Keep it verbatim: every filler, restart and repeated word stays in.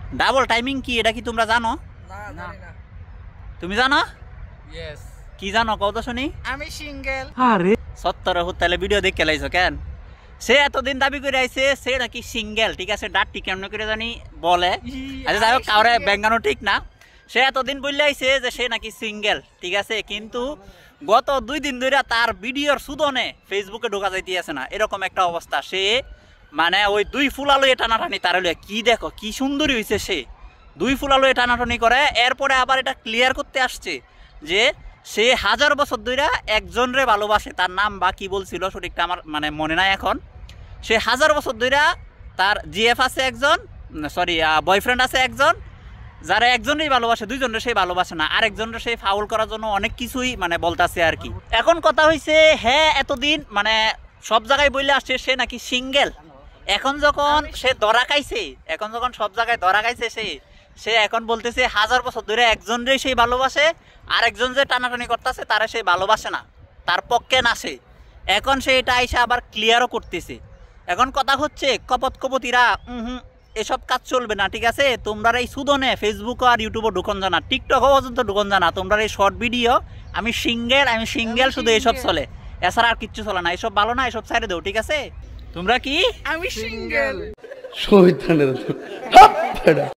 Double timing কি এটা কি তোমরা জানো? না তুমি জানো? ইয়েস কি জানো কও তো শুনি। আমি সিঙ্গেল। আরে সত্তর হুতালে ভিডিও দেখে লাইছো কেন? সে এতদিন দাবি করে আইছে সে নাকি সিঙ্গেল, ঠিক আছে? ডাটটি কেমন করে জানি বলে, আচ্ছা যাই হোক, কাউরে ব্যাঙ্গানো ঠিক না। সে এতদিন বললে আইছে যে সে নাকি সিঙ্গেল, ঠিক আছে? কিন্তু গত দুই দিন ধরে তার ভিডিওর সুদনে ফেসবুকে ঢোকা যাইতে আছে না, এরকম একটা অবস্থা। সে মানে ওই দুই ফুলালয়ে টানাটানি তার লইয়া, কি দেখো কি সুন্দরী হয়েছে সে, দুই ফুলালয়ে টানাটানি করে। এরপরে আবার এটা ক্লিয়ার করতে আসছে যে সে হাজার বছর ধরে একজনরে ভালোবাসে, তার নাম বা কি বলছিল সঠিকটা আমার মানে মনে নাই এখন। সে হাজার বছর ধরে তার জিএফ আছে একজন, সরি বয়ফ্রেন্ড আছে একজন, যারা একজনেই ভালোবাসে, দুইজনের সেই ভালোবাসে না, আর একজনের সেই ফাউল করার জন্য অনেক কিছুই মানে বলতাছে আর কি। এখন কথা হয়েছে হ্যাঁ এতদিন মানে সব জায়গায় বললে আসছে সে নাকি সিঙ্গেল। এখন যখন সে ধরা খাইছে, এখন যখন সব জায়গায় ধরা খাইছে সে সে এখন বলতেছে হাজার বছর ধরে একজনরে সেই ভালোবাসে, আর একজন যে টানাটানি করতেছে তারা সেই ভালোবাসে না, তার পক্ষে না সে। এখন সে এটা আইসা আবার ক্লিয়ারও করতেছে। এখন কথা হচ্ছে কপত কপতিরা হুম এসব কাজ চলবে না, ঠিক আছে? তোমরা এই সুদনে ফেসবুক আর ইউটিউবও ঢুকন জানা, টিকটক পর্যন্ত ঢুকন জানা, তোমরা এই শর্ট ভিডিও আমি সিঙ্গেল আমি সিঙ্গেল শুধু এসব চলে, এছাড়া আর কিচ্ছু চলে না। এসব ভালো না, এসব সাইডে দেও, ঠিক আছে? তোমরা কি আমি সিঙ্গেল। শহীদ